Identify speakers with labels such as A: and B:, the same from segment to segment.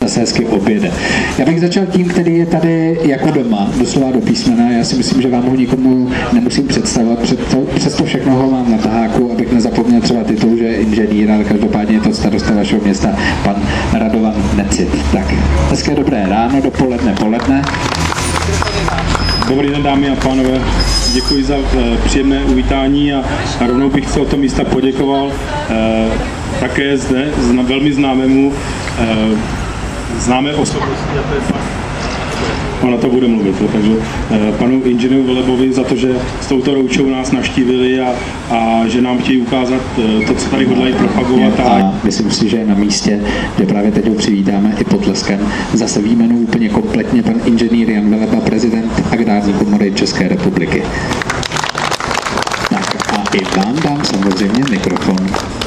A: se hezky objede. Já bych začal tím, který je tady jako doma, doslova do písmena. Já si myslím, že vám ho nikomu nemusím představovat, přesto všechno ho mám na taháku, abych nezapomněl třeba titul, že je inženýr, ale každopádně je to starosta vašeho města, pan Radovan Necit. Tak, hezké dobré ráno, dopoledne, poledne.
B: Dobrý den, dámy a pánové. Děkuji za příjemné uvítání a rovnou bych se od toho místa poděkoval také zde velmi známému známé osobnosti, a to je ona to bude mluvit, takže panu inženýru Velebovi za to, že s touto roučou nás navštívili a že nám chtějí ukázat to, co tady hodlají propagovat.
A: A myslím si, že je na místě, kde právě teď ho přivítáme i potleskem. Zase výjmenu úplně kompletně pan inženýr Jan Veleba, prezident Agrární komory České republiky. Tak a i vám dám samozřejmě mikrofon.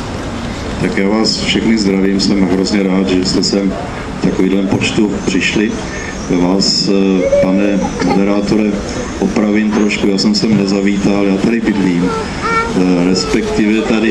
C: Tak já vás všechny zdravím, jsem hrozně rád, že jste sem v takovýhle počtu přišli. Vás, pane moderátore, opravím trošku, já jsem sem nezavítal, já tady bydlím, respektive tady,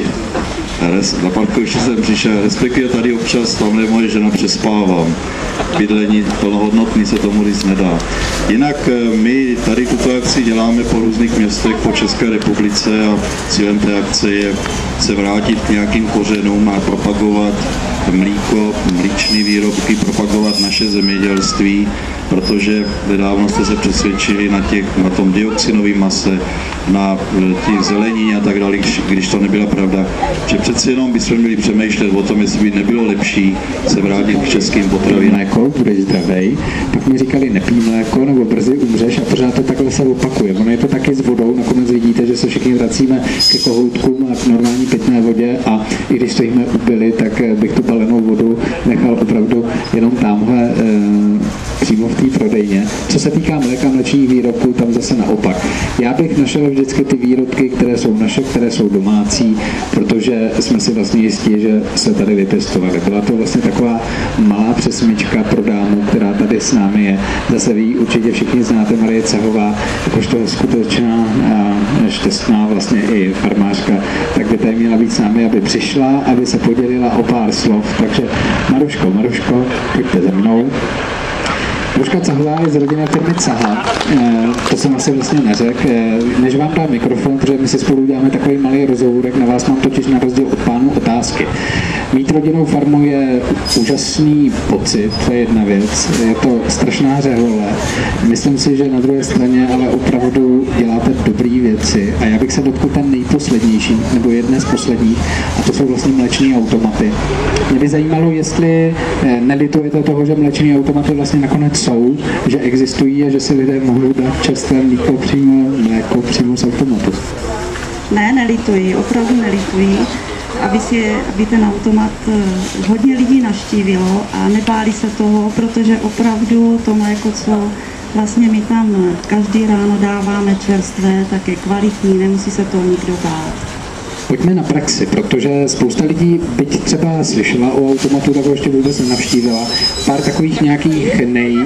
C: na parkoviště jsem přišel, respektive tady občas, tamhle moje žena přespávám. Bydlení plnohodnotný se tomu říct nedá. Jinak my tady tuto akci děláme po různých městech po České republice a cílem té akce je se vrátit k nějakým kořenům a propagovat mlíko, mlíčné výrobky, propagovat naše zemědělství, protože nedávno jste se přesvědčili na tom dioxinovém mase, na těch zelenině a tak dále, když to nebyla pravda, že přeci jenom bychom měli přemýšlet o tom, jestli by nebylo lepší se vrátit k českým potravinám.
A: Mléko, budeš zdravej, pak mi říkali nepij mléko, nebo brzy umřeš a pořád to takhle se opakuje. Ono je to taky s vodou, nakonec vidíte, že se všichni vracíme ke kohoutkům a k normální pitné vodě a i když stojíme u Billy, tak bych tu balenou vodu nechal opravdu jenom tamhle přímo v té prodejně. Co se týká mléka, mléčných výrobků, tam zase naopak. Já bych našel vždycky ty výrobky, které jsou naše, které jsou domácí, protože jsme si vlastně jistí, že se tady vypěstovaly. Byla to vlastně taková malá přesmička pro dámu, která tady s námi je. Zase ví, určitě všichni znáte Marie Cahová, jakožto skutečná a šťastná vlastně i farmářka, tak by tady měla být s námi, aby přišla, aby se podělila o pár slov. Takže Maruško, pojďte ze mnou. Maruška Cahová je z rodinné firmy Caha. To jsem asi vlastně neřekl. Než vám dám mikrofon, protože my si spolu uděláme takový malý rozhovorek, na vás mám totiž na rozdíl od pánů otázky. Mít rodinnou farmu je úžasný pocit, to je jedna věc. Je to strašná řehole. Myslím si, že na druhé straně ale opravdu děláte dobré věci. A já bych se dotkl ten nejposlednější, nebo jedné z posledních, a to jsou vlastně mléčné automaty. Mě by zajímalo, jestli nelitujete toho, že mléčné automaty vlastně nakonec jsou, že existují a že si lidé mohou dát čerstvé mléko přímo z automatu.
D: Ne, nelituji, opravdu nelituji. Aby ten automat hodně lidí navštívilo a nebáli se toho, protože opravdu to mléko, co vlastně my tam každý ráno dáváme čerstvé, tak je kvalitní, nemusí se toho nikdo bát.
A: Pojďme na praxi, protože spousta lidí, byť třeba slyšela o automatu, tak ho ještě vůbec nenavštívila. Pár takových nějakých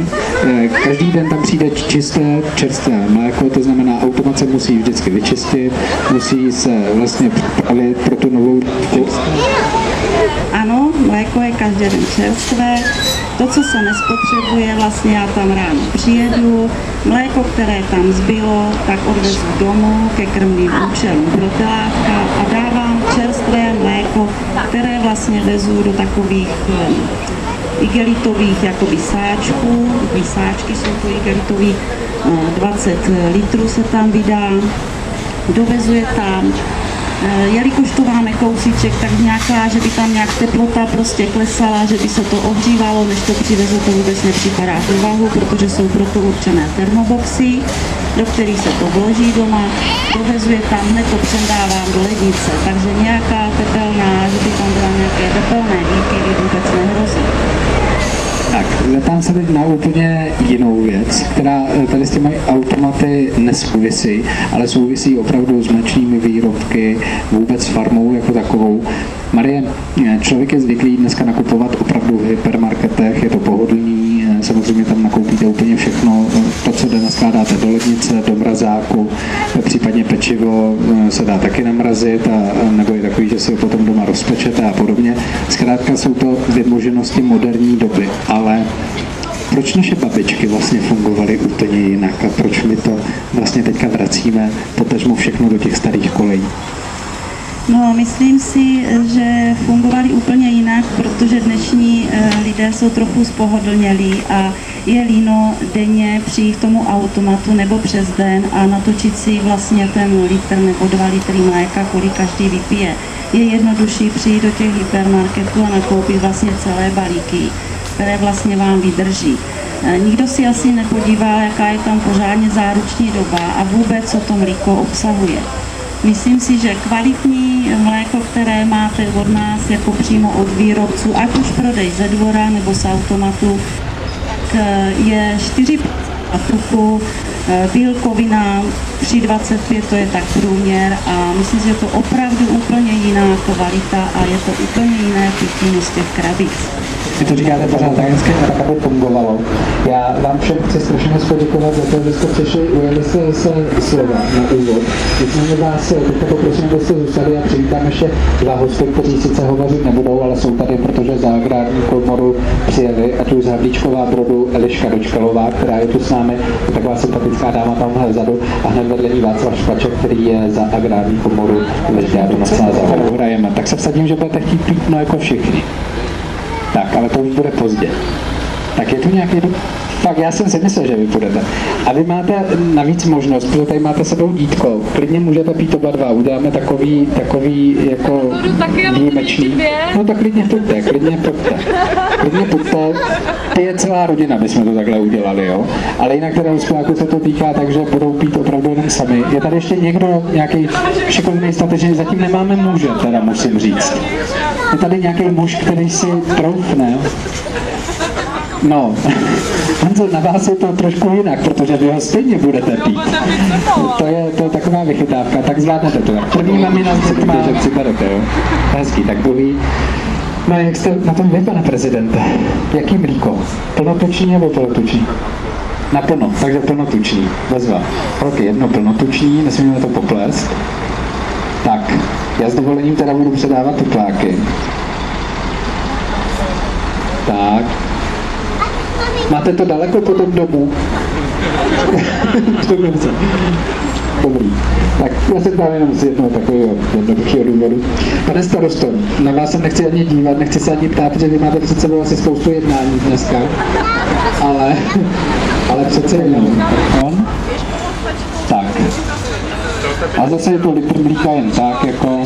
A: každý den tam přijde čisté, čerstvé mléko, to znamená, automat se musí vždycky vyčistit, musí se vlastně připravit pro tu novou
D: Ano, mléko je každý den čerstvé. To, co se nespotřebuje, vlastně já tam ráno přijedu, mléko, které tam zbylo, tak odvezu domů ke krmným účelům pro telátka a dávám čerstvé mléko, které vlastně vezu do takových igelitových jakoby sáčků. Sáčky jsou to igelitový, 20 litrů se tam vydá, dovezu je tam. Jelikož to máme kousíček, tak nějaká, že by tam nějak teplota prostě klesala, že by se to ohřívalo, než to přivezu, to vůbec nepřipadá v úvahu, protože jsou proto určené termoboxy, do kterých se to vloží doma, dovezu je tam, hned to přendávám do lednice, takže nějaká tepelná, že by tam byla nějaké tepelné díky, vůbec nehrozí.
A: Tak, zeptám se teď na úplně jinou věc, která tady s těmi automaty nesouvisí, ale souvisí opravdu s mléčnými výrobky, vůbec farmou jako takovou. Marie, člověk je zvyklý dneska nakupovat opravdu v hypermarketech, je to pohodlný, samozřejmě tam nakoupíte úplně všechno, to, co jde, naskládáte do lednice, do mrazáku, případně pečivo se dá taky namrazit, nebo je takový, že si ho potom doma rozpečete a podobně. Zkrátka jsou to vymoženosti moderní doby, ale proč naše babičky vlastně fungovaly úplně jinak a proč my to vlastně teďka vracíme potažmo všechno do těch starých kolejí?
D: No, myslím si, že fungovali úplně jinak, protože dnešní lidé jsou trochu spohodlnělí a je líno denně přijít k tomu automatu nebo přes den a natočit si vlastně ten litr nebo 2 litry mléka, kolik každý vypije. Je jednodušší přijít do těch hypermarketů a nakoupit vlastně celé balíky, které vlastně vám vydrží. Nikdo si asi nepodívá, jaká je tam pořádně záruční doba a vůbec, co to mlíko obsahuje. Myslím si, že kvalitní mléko, které máte od nás jako přímo od výrobců, ať už prodej ze dvora nebo z automatu, tak je 4% tuku, bílkovina 3,25, to je tak průměr a myslím si, že je to opravdu úplně jiná kvalita a je to úplně jiné pití z těch krabic.
A: Vy to říkáte pořád tak hezky, tak aby fungovalo. Já vám všem chci strašně moc poděkovat za to, že jste přišli, ujeli jste se slova na úvod. Nicméně vás teďka poprosím, abyste zůstali a přivítám ještě 2 hosty, kteří sice hovořit nebudou, ale jsou tady, protože za Agrární komoru přijeli, ať už z Havlíčková Brodu Eliška Dočkalová, která je tu s námi, taková sympatická dáma tamhle vzadu, a hned vedle ní Václav Špaček, který je za Agrární komoru Ležďáru nad Sázavou. Hrajeme. Tak se vsadím, že budete chtít pít no jako všichni. Tak, ale to už bude pozdě. Tak je tu nějaký... Fakt, já jsem si myslel, že vy půjdete. A vy máte navíc možnost, protože tady máte sebou dítko. Klidně můžete pít oba dva. Uděláme takový jako výjimečný. No tak klidně pojďte. Klidně pojďte. Ty je celá rodina, bychom to takhle udělali, jo. Ale jinak teda uspěláku se to týká, takže budou pít opravdu jenom sami. Je tady ještě někdo, nějaký šikovný statečný, zatím nemáme muže, teda musím říct. Je tady nějaký muž, který si troufne. No, Hanzo, na vás je to trošku jinak, protože vy ho stejně budete pít. To je taková vychytávka, tak zvládnete to. První mamina má, že přiberete, jo. Hezký, tak druhý. No jak jste na tom vy, pane prezidente? Jaký mlíko? Plnotučný nebo plnotučný? Naplno, takže plnotučný. Bezva. Ok, jedno plnotučný, nesmíme to poplést. Tak, já s dovolením teda budu předávat tepláky. Tak. Máte to daleko po tom domu? Dobrý. Tak já jsem tam jenom z jednoho takového jednoduchého důvodu. Pane starosto, na vás se nechci ani dívat, nechci se ani ptát, protože vy máte před sebou asi spoustu jednání dneska. Ale přece jenom. Tak. A zase je to litr mlíka jen tak, jako...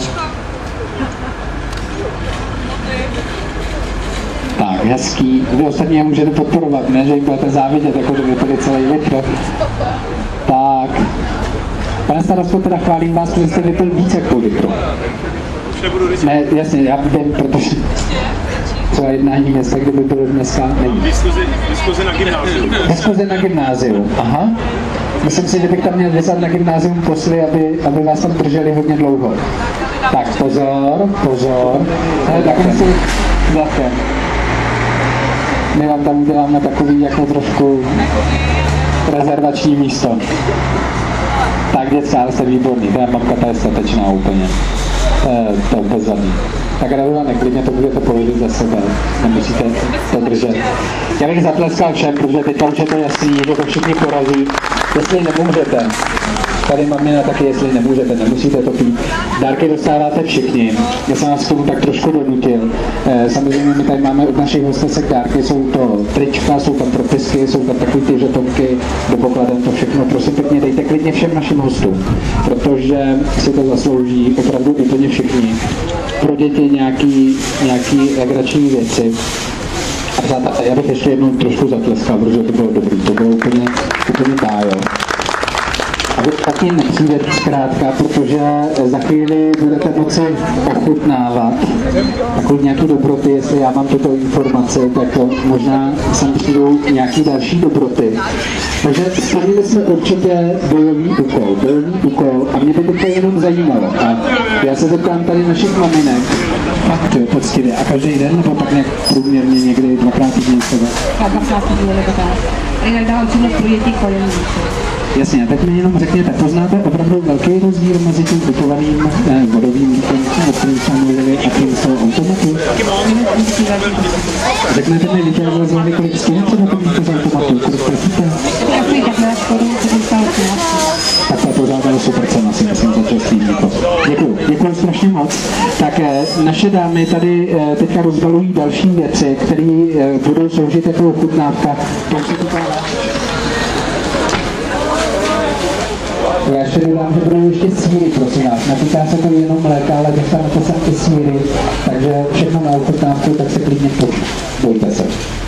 A: Tak, hezký. Vy ostatní je můžete podporovat, ne? Že jim budete závidět, jako že vypadá celý litr. Tak. Pane starosto, teda chválím vás, že jste vypil víc jak půl litru. Ne, jasně, já vím, protože třeba jednání města, kdyby bylo dneska, není.
B: Diskuze na gymnáziu.
A: Diskuze na gymnáziu, aha. Myslím si, že bych tam měl vyslat na gymnázium posly, aby vás tam drželi hodně dlouho. Tak, pozor. Takhle si zase. My vám tam uděláme takový jako trošku rezervační místo. Tak dětská, ale jste výborný, ta mamka ta je statečná úplně. To je bezvadný. Tak Radovane, klidně to budete položit za sebe, nemusíte to držet. Já bych zatleskal všem, protože teďka už je to jasný, že to všichni porazí. Jestli nemůžete, tady mamina taky, jestli nemůžete, nemusíte to pít. Dárky dostáváte všichni. Já jsem vás k tomu tak trošku donutil. Samozřejmě my tady máme od našich hostesek dárky, jsou to trička, jsou tam propisky, jsou tam takový ty žetonky do pokladen, to všechno. Prosím pěkně, dejte klidně všem našim hostům, protože si to zaslouží opravdu úplně všichni. Pro děti nějaký legrační věci. A přátelé, já bych ještě jednou trošku zatleskal, protože to bylo dobrý, to bylo úplně dájo. A vy taky nepřijde zkrátka, protože za chvíli budete moci ochutnávat takový nějaký dobroty, jestli já mám tuto informaci, tak možná sem přijdou nějaký další dobroty. Takže splnili jsme určitě bojový úkol a mě by to jenom zajímalo. A já se zeptám tady našich maminek, Fakt, jo, poctivě. A každý den, nebo tak nějak průměrně někdy dvakrát týdně třeba?
D: A dvakrát týdně nebo tak. A jinak dávám přímo pro děti kolem.
A: Jasně, a teď mi jenom řekněte, poznáte opravdu velký rozdíl mezi tím kupovaným vodovým mlíkem, o kterým jsme mluvili, a tím z toho automatu? Řeknete mi, víte, jak zvládli, kolik stíne třeba to mlíko z automatu, kolik platíte? Tak to je pořád ale super cena, si myslím, za čerstvý mlíko. Děkuji strašně moc. Tak naše dámy tady teďka rozbalují další věci, které budou sloužit jako ochutnávka. Já ještě dodám, že budou ještě sýry, prosím vás. Netýká se to jenom mléka, ale dostanete sem i sýry, takže všechno na ochutnávku, tak se klidně bojte se.